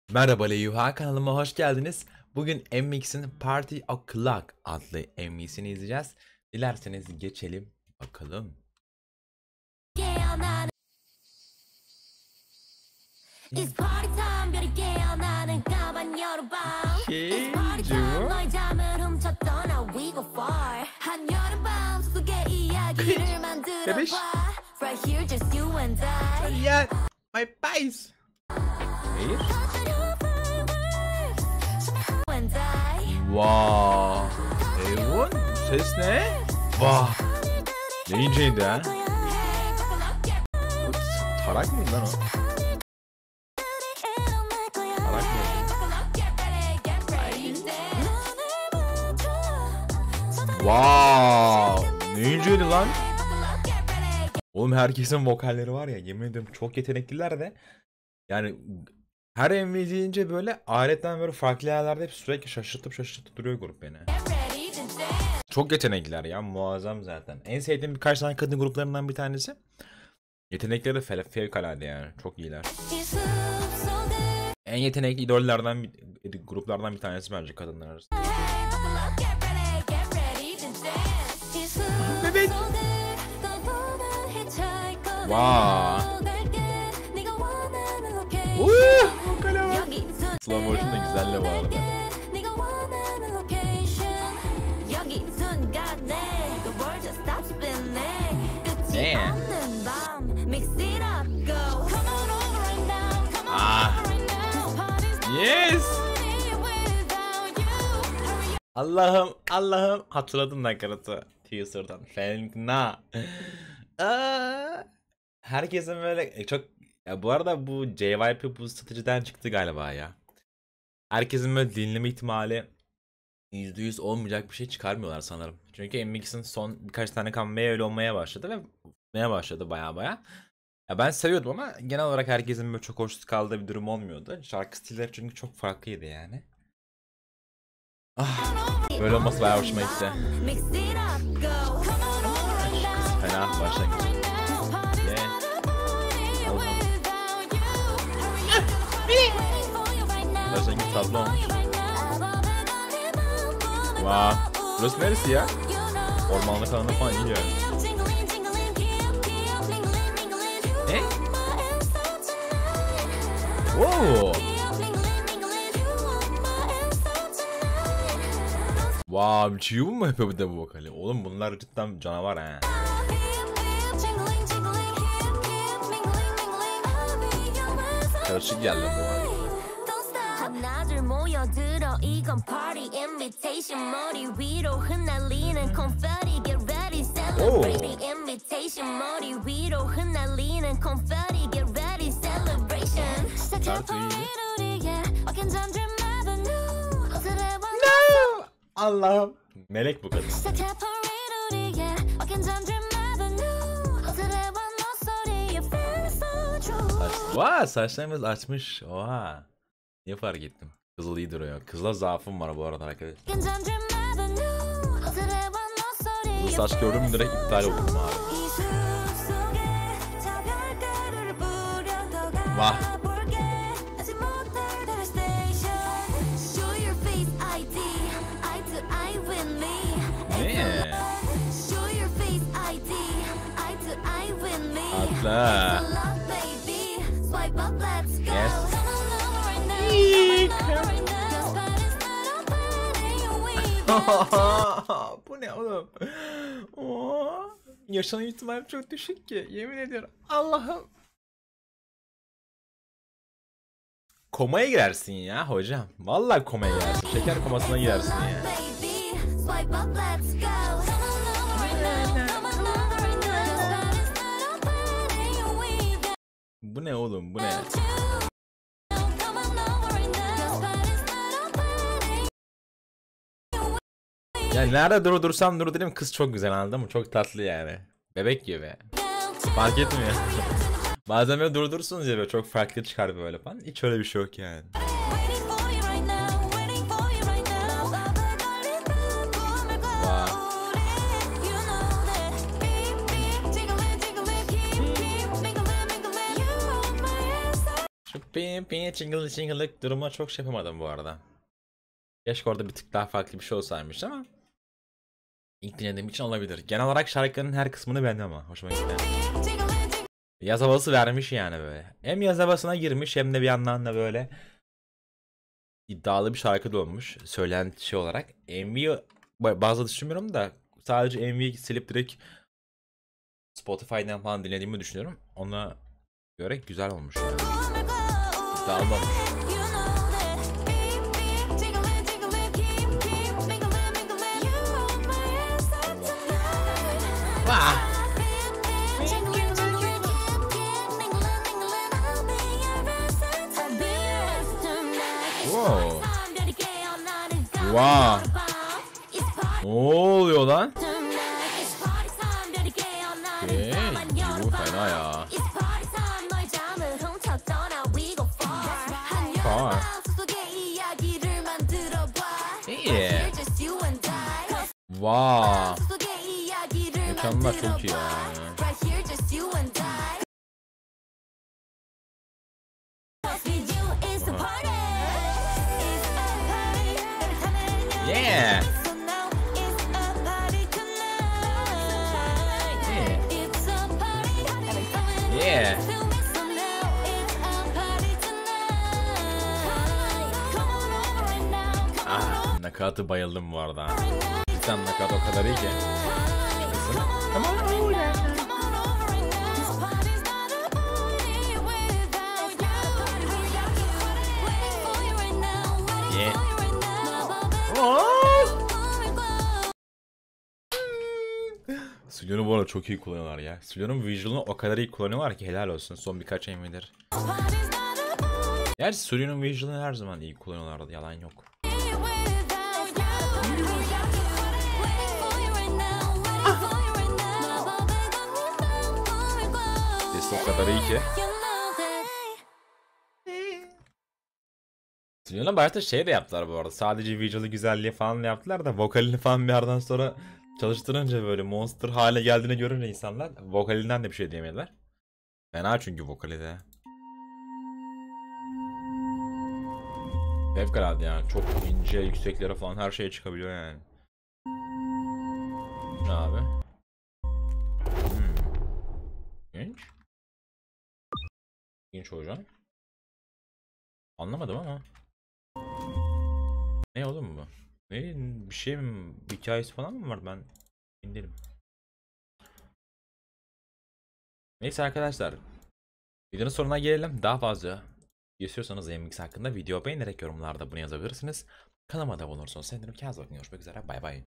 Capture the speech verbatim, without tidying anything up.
Merhaba Leyuha, kanalıma hoş geldiniz. Bugün M Mix'in Party O'Clock adlı M Mix'ini izleyeceğiz. Dilerseniz geçelim bakalım. Şey, Bebiş. Yeah, my face. Hayır. Wow. Eyvon, ses ne? Vah. Ne inceydi ha? O tarak mı lan o? Tarak mı? Wow. Ne inceydi lan? Oğlum herkesin vokalleri var ya, yemin ederim çok yetenekliler de. Yani her M V izleyince böyle aletten böyle farklı yerlerde hep sürekli şaşırtıp şaşırtıp duruyor grup beni. Çok yetenekliler ya, muazzam zaten. En sevdiğim birkaç tane kadın gruplarından bir tanesi. Yetenekleri de fevkalade yani, çok iyiler. En yetenekli idollerden bir, gruplardan bir tanesi bence kadınlar arasında. Bebek. Wow. Uuuu, vokale bak. Slow motion da güzel de vardı. Ne? Ah. Yes. Allah'ım, Allah'ım, hatırladım nakaratı teaser'dan. Fena. Herkesin böyle çok. Ya bu arada bu J Y P bu strategiden çıktı galiba ya. Herkesin böyle dinleme ihtimali yüzde yüz olmayacak bir şey çıkarmıyorlar sanırım. Çünkü M X'in son birkaç tane comeback'ı öyle olmaya başladı ve olmaya başladı baya baya. Ya ben seviyordum ama genel olarak herkesin böyle çok hoşnut kaldığı bir durum olmuyordu. Şarkı stilleri çünkü çok farklıydı yani. Ah, böyle olması bayağı hoşuma gitti. Fena başlangıç. Yeah. Başlangıç tatlı olmuş. Wow. Burası neresi ya? Ormanlık alanı falan iyi yani. Ne? Wow. Wow, Chiyu mu yapıyor bir de bu vokali? Oğlum bunlar cidden canavar ha. Karışık geldi bu arada. Oh. No! Allah'ım. Melek bu kadın. Vaa, saçlarımız açmış. Oha. Niye fark ettim? Kızıl iyi duruyor. Kızla zaafım var bu arada arkadaşlar. Kızıl saç gördüm direkt iptal oldum abi. Vah. Ne? Atla. Yes. Bu ne oğlum? Oo, yaşam ihtimali çok düşük ki, yemin ediyorum. Allah'ım. Komaya girersin ya hocam. Vallahi komaya girersin. Şeker komasına girersin ya. Bu ne oğlum? Bu ne? Yani nerede dur dursam dur dedim, kız çok güzel, anladın mı? Çok tatlı yani. Bebek gibi. Fark etmiyor. Bazen böyle durdursunuz ya, böyle çok farklı çıkar böyle falan. Hiç öyle bir şey yok yani. pim pim çingılı çingılık duruma çok şey yapamadım bu arada. Keşke orada bir tık daha farklı bir şey olsaymış ama ilk dinlediğim için olabilir. Genel olarak şarkının her kısmını beğendim ama hoşuma gitti. Yaz havası vermiş yani böyle. Hem yaz havasına girmiş hem de bir yandan da böyle iddialı bir şarkı da olmuş. Söylenti şey olarak. M V bazı düşünmüyorum da sadece M V'yi silip direkt Spotify'dan falan dinlediğimi düşünüyorum. Ona göre güzel olmuş yani. İddialı olmuş. Vah! Wow. Wow. Ne oluyor lan? Eee, bu fena ya. Var. İyi. Wow. Mükemmel, çok iyi ya. Yeah. Yeah. Ah, nakaratı bayıldım bu arada. Cidden nakarat o kadar iyi ki. Yeah. Sulyon'u bu arada çok iyi kullanıyorlar ya. Sulyon'un visual'ını o kadar iyi kullanıyorlar ki helal olsun son birkaç emirdir. Gerçi Sulyon'un visual'ını her zaman iyi kullanıyorlardı, yalan yok. Sesi o kadar iyi ki. Sulyon'a başta şey de yaptılar bu arada. Sadece visual'ı güzelliği falan yaptılar da vokalini falan bir yerden sonra çalıştırınca böyle monster hale geldiğini görünce insanlar vokalinden de bir şey diyemediler. Fena çünkü vokali de. Fevkalade yani, çok ince yükseklere falan her şeye çıkabiliyor yani. Ne abi? Hmm. İlginç. İlginç hocam. Anlamadım ama. Ne oğlum bu? Ne, bir şey mi? Bir hikayesi falan mı var, ben indirim. Neyse arkadaşlar. Videonun sonuna gelelim. Daha fazla istiyorsanız M X hakkında video beğenerek yorumlarda bunu yazabilirsiniz. Kanalıma da abone olursanız sevinirim. Kendinize bakın. Görüşmek üzere. Bay bay.